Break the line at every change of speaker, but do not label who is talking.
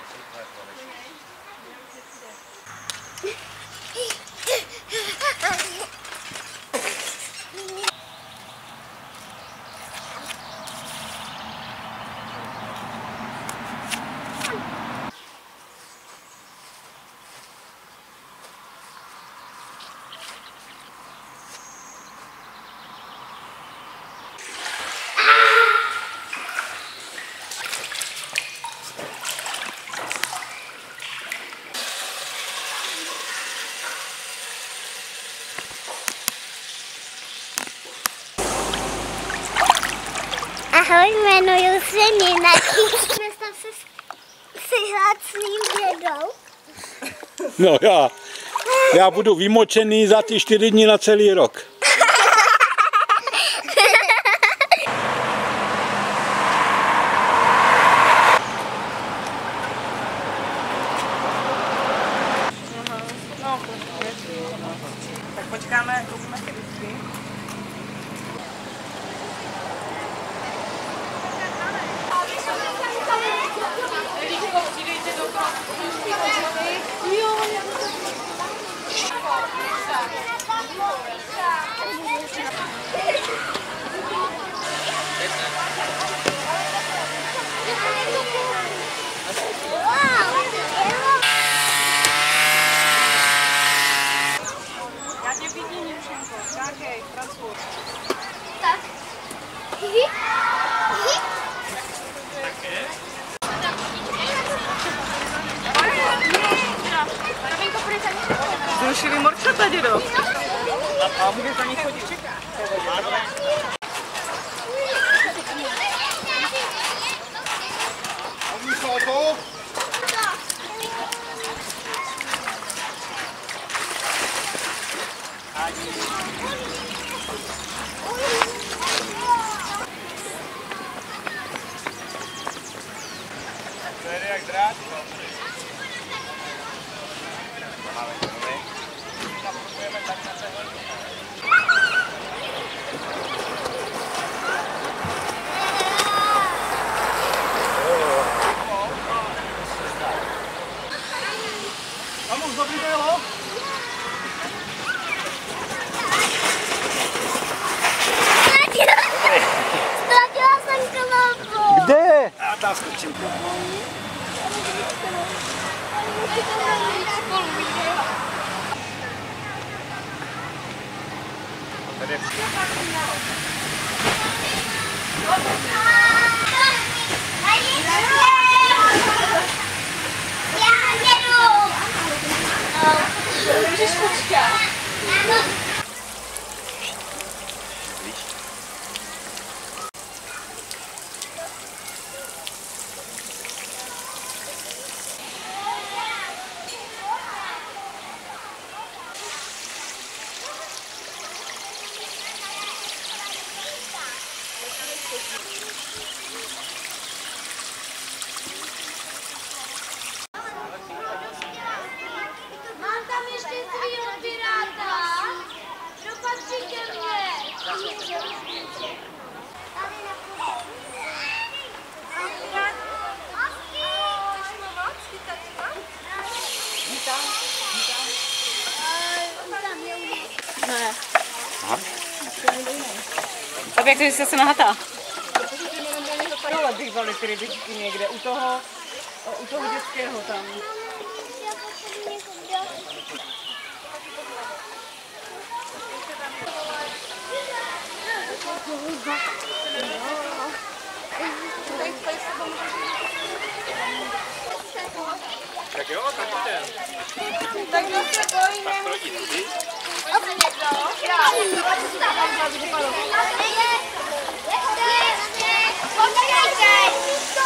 Ahoj, jmenuji se Nina. Představ se s svým dědou.
No já budu vymočený za ty 4 dny na celý rok.
Tak počkáme, koupíme si whisky. Já tě vidím, Jušenko. Skákej, pracuj.
Tak.
Zrušili morčata, dědo. A bude za ní chodit čekat.
To jde jak drát.
Tam už dobrý bylo?
Ztratila jsem klopu.
Kde? Já tam skočím. Tady je
Můžeš počkat. Mám tam ještě svýho piráta. Dopatří ke mně. Tady na půl. Chceš mluvat? Chytačka?
Vítám.
Ne.
Tak jak to, že jsi se nahatá? Dole bych vzali ty rybičky někde, u toho dětského tam.
Tak jo, tak jdem.
Tak kdo se bojí, nemusí. Asi někdo? Já. Počkejte.